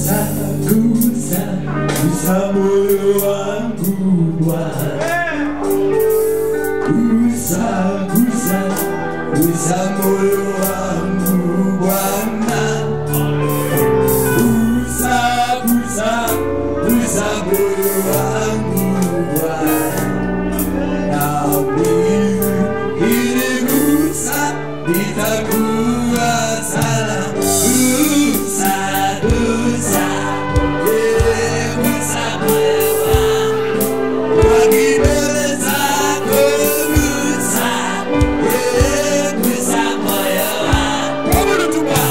gusa moyo wangu Bwana. Gusa moyo wangu Bwana. Gusa moyo wangu Bwana. Nitakuwa salama. Gusa moyo wangu kwa kidole zako. Gusa moyo wangu. Gusa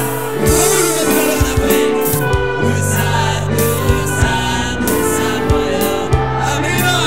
moyo. Amina.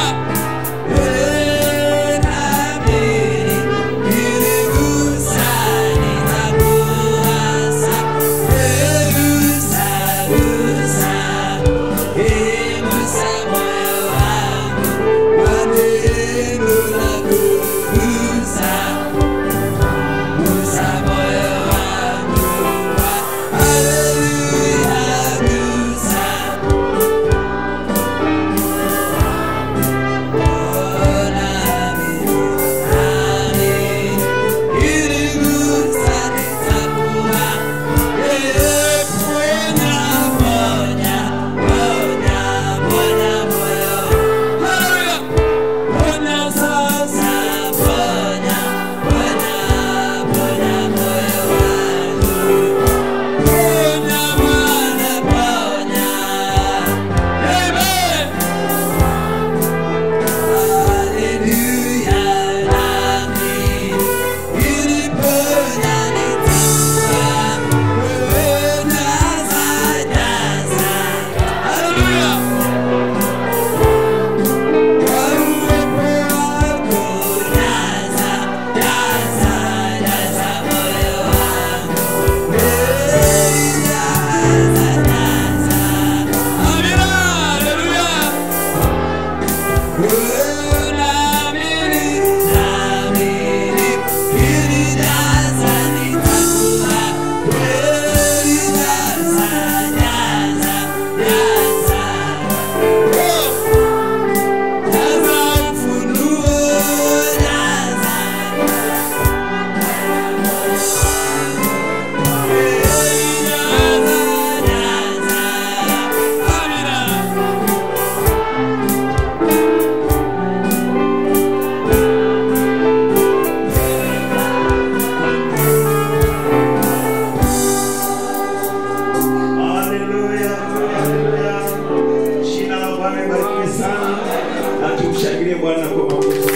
Bwana kwa mabudu.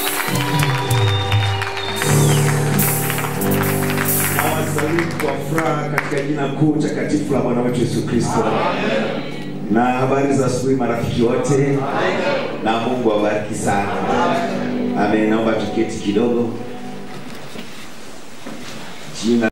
Nawasalimu kwa furaha katika jina kuu takatifu la Bwana wetu Yesu Kristo. Na habari za asubuhi marafiki wote. Na Mungu awabariki sana. Amen. Naomba tuketi kidogo. Jina